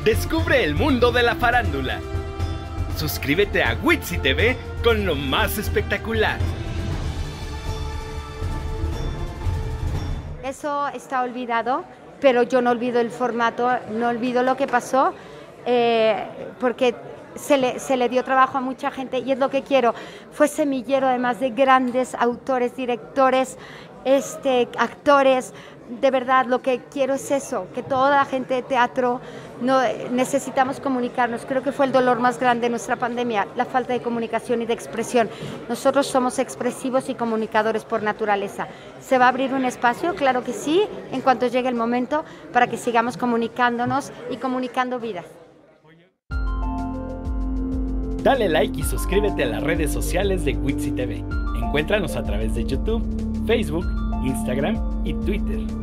Descubre el mundo de la farándula. Suscríbete a Witsi TV con lo más espectacular. Eso está olvidado, pero yo no olvido el formato, no olvido lo que pasó, porque se le dio trabajo a mucha gente y es lo que quiero. Fue semillero además de grandes autores, directores, actores. De verdad, lo que quiero es eso, que toda la gente de teatro necesitamos comunicarnos. Creo que fue el dolor más grande de nuestra pandemia, la falta de comunicación y de expresión. Nosotros somos expresivos y comunicadores por naturaleza. ¿Se va a abrir un espacio? Claro que sí, en cuanto llegue el momento, para que sigamos comunicándonos y comunicando vidas. Dale like y suscríbete a las redes sociales de Witsi TV. Encuéntranos a través de YouTube, Facebook, Instagram y Twitter.